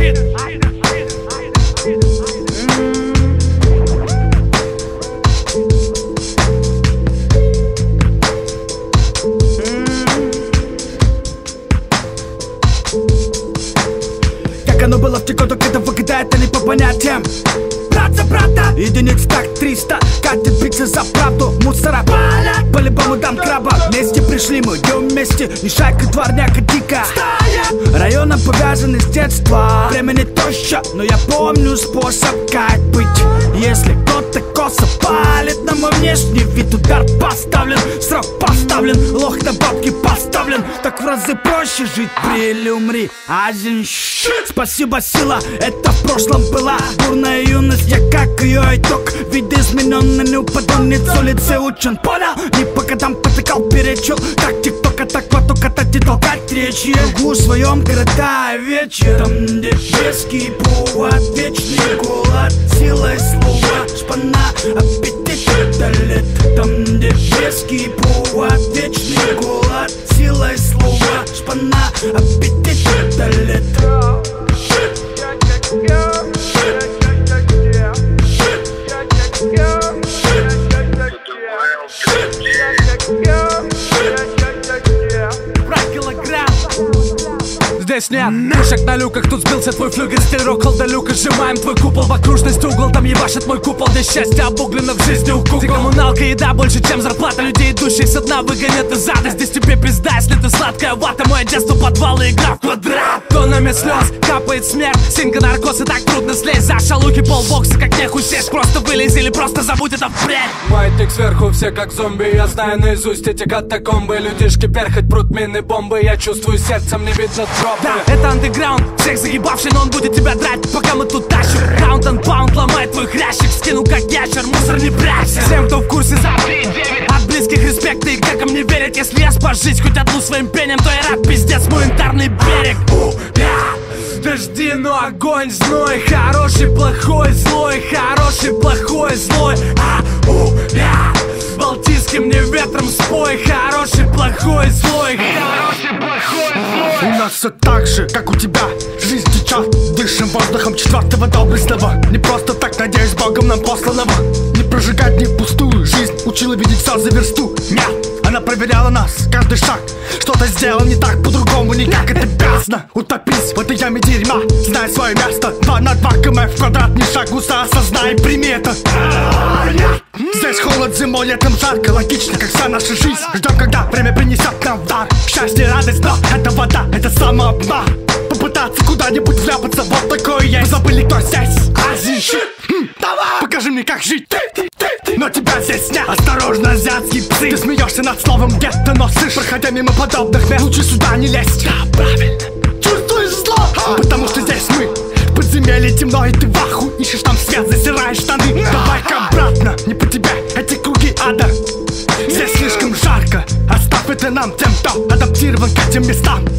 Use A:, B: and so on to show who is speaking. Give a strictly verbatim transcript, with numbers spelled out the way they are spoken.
A: Как оно было в те годы, когда выгадает они по понятиям. Брат за брата, единиц так триста. Катит биться за правду, мусора палят. По-любому дам краба. Вместе пришли мы, идем вместе. Не шайка, дворняка, дико стая. Районом повязаны с детства. Время не тоща, но я помню способ, как быть. Если кто-то косо палит на мой внешний вид, удар поставлен, срок поставлен, лох на бабки поставлен. Так в разы проще жить, при или умри. Один щит. Спасибо, сила, это в прошлом была бурная юность, я как ее итог. Видоизмененный, не упаду, не с улицы учен. Понял? Не по годам потыкал, перечил. Как тиктока, так поток катать и толкать речи. В кругу своем коротая вечер. Там, где резкий повод, вечный голод, силой слова, шпана, аппетит удалит. Там, где резкий повод, вечный голод, силой слова, шпана, аппетит удалит.
B: Здесь нет пушек на люках, тут сбился твой флюгер, стиль рок-холдалюка. Сжимаем твой купол в окружность угол, там ебашит мой купол. Для счастья обуглено в жизни у кукол. Ты коммуналка, еда больше, чем зарплата. Людей, идущих со дна, выгонят из ада. Здесь тебе пизда, если ты сладкая вата. Мое детство, подвалы, игра в квадрат. Тоннами слез, капает смерть. Синька, наркоз, и так трудно слезть. За шалуки полбокса, как нехуй сесть. Просто вылез или просто забудь, это впредь.
C: Маятник сверху, все как зомби. Я знаю наизусть эти катакомбы. Людишки перхоть, прут, мины, бомбы. Я чувствую сердцем, не видно тропы.
B: Да, это андеграунд, всех загибавший, но он будет тебя драть, пока мы тут тащим. Count and pound, ломай твой хрящик, скину как ящер, мусор не прячься. Всем, кто в курсе, забей девять. От близких респект, и как мне верить, если я спожить хоть одну своим пением, то я рад, пиздец, мой янтарный берег. Дожди, но огонь, зной, хороший, плохой, злой, хороший, плохой, злой. А, у, я, Балтийским мне ветром спой, хороший, плохой, злой, хороший, плохой, злой.
A: У нас все так же, как у тебя, жизнь течет, дышим воздухом четвертого доблестного. Не просто так, надеюсь, Богом нам посланного. Не прожигать не пустую жизнь, учила видеть все за версту. Нет, она проверяла нас, каждый шаг. Что-то сделал не так, по-другому никак, это бездна. Утопись в этой яме дерьма, знай свое место. Два на два км в квадрат, не шагуса, осознай, прими это. Здесь холод зимой, летом жарко, логично, как вся наша жизнь. Ждем, когда время принесет нам дар. Счастье, радость, но это вода, это самообман. Попытаться куда-нибудь вляпаться, вот такое есть. Вы забыли, кто здесь? Азин, щит. Хм, давай, покажи мне, как жить. Ты, ты, ты, ты. Но тебя здесь нет. Осторожно, азиатские псы. Ты смеешься над словом где-то, но слышь, проходя мимо подобных мест, лучше сюда не лезть. Да, правильно. Чувствуешь зло? А, потому что здесь мы. В подземелье темно, и ты в аху. Ищешь там свет, засираешь штаны. Давай-ка обратно, не по тебе эти круги ада. Здесь слишком жарко, оставь это нам, тем, кто адаптирован к этим местам.